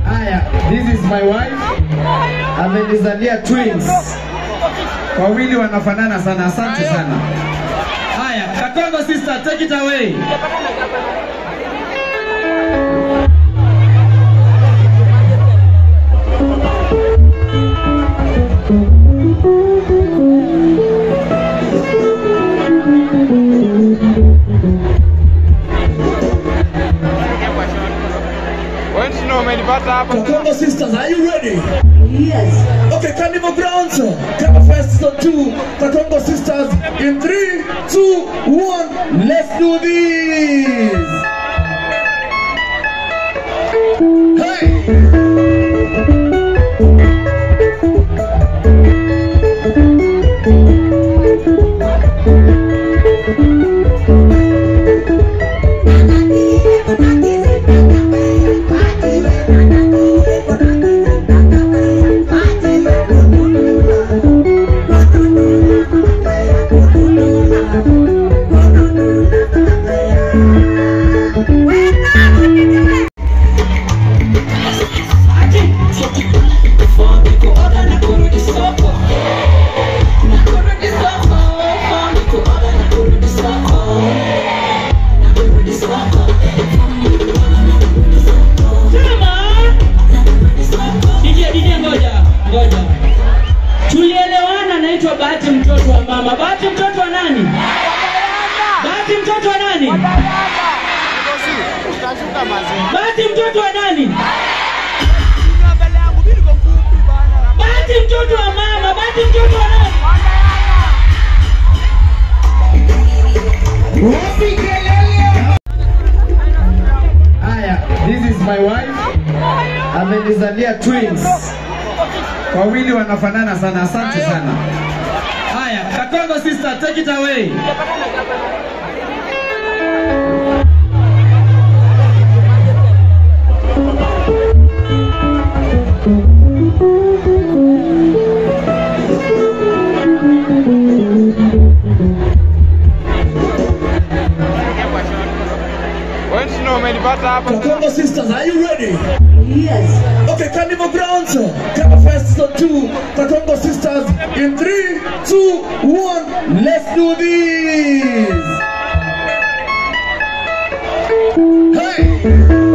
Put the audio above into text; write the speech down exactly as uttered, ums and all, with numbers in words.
Aya, this is my wife. Amenizalia twins. Wawili wanafanana sana. Asante sana. Aya, Kakongo sister, take it away. Kakongo sisters, are you ready? Yes. Okay, Carnival Grounds. Come first on two. Kakongo sisters in three, two, one. Let's do this. Hey. Tulielewana, naitwa Bahati mtoto wa mama. Bahati mtoto wa nani? Bahati mtoto wa nani? Bahati mtoto wa nani? Bahati mtoto wa mama. Bahati mtoto wa nani? Aya, this is my wife. Amenizalia twins. Wawili wanafanana sana. Asante sana. Aya, Kakongo sister, take it away. Kakongo sisters, are you ready? Yes. Okay, Carnival Grounds. Come first on two. Kakongo sisters in three, two, one. Let's do this. Hey.